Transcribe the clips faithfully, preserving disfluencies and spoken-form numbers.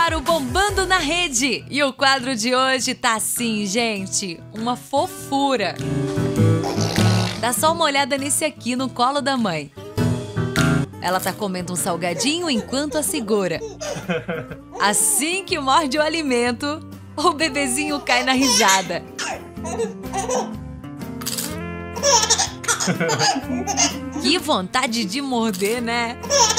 ar o Bombando na Rede. E o quadro de hoje tá assim, gente, uma fofura. Dá só uma olhada nesse aqui no colo da mãe. Ela tá comendo um salgadinho enquanto a segura. Assim que morde o alimento, o bebezinho cai na risada. Que vontade de morder, né?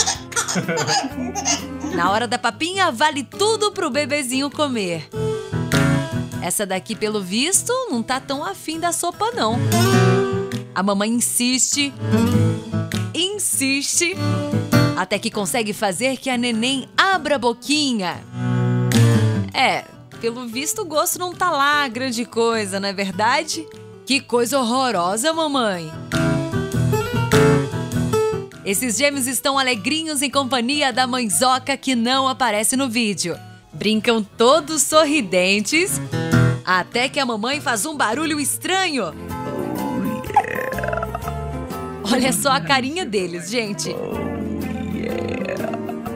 Na hora da papinha, vale tudo pro bebezinho comer. Essa daqui, pelo visto, não tá tão afim da sopa, não. A mamãe insiste, insiste, até que consegue fazer que a neném abra a boquinha. É, pelo visto o gosto não tá lá grande coisa, não é verdade? Que coisa horrorosa, mamãe! Esses gêmeos estão alegrinhos em companhia da mãezoca que não aparece no vídeo. Brincam todos sorridentes, até que a mamãe faz um barulho estranho. Oh, yeah. Olha só a carinha deles, gente. Oh, yeah.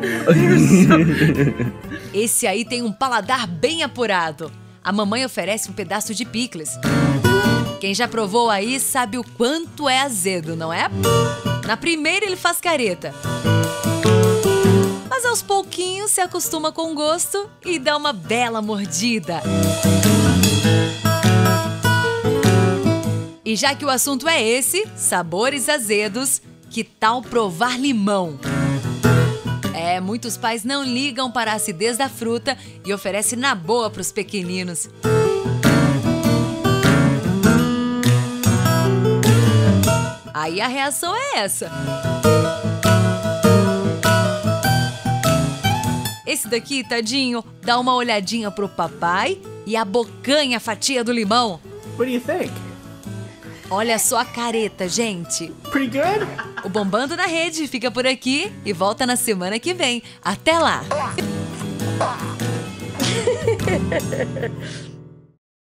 Esse aí tem um paladar bem apurado. A mamãe oferece um pedaço de picles. Quem já provou aí sabe o quanto é azedo, não é? Na primeira ele faz careta. Mas aos pouquinhos se acostuma com o gosto e dá uma bela mordida. E já que o assunto é esse, sabores azedos, que tal provar limão? É, muitos pais não ligam para a acidez da fruta e oferecem na boa para os pequeninos. Aí a reação é essa. Esse daqui, tadinho, dá uma olhadinha pro papai e abocanha a fatia do limão. What do you think? Olha só a careta, gente. Pretty good? O Bombando na Rede fica por aqui e volta na semana que vem. Até lá!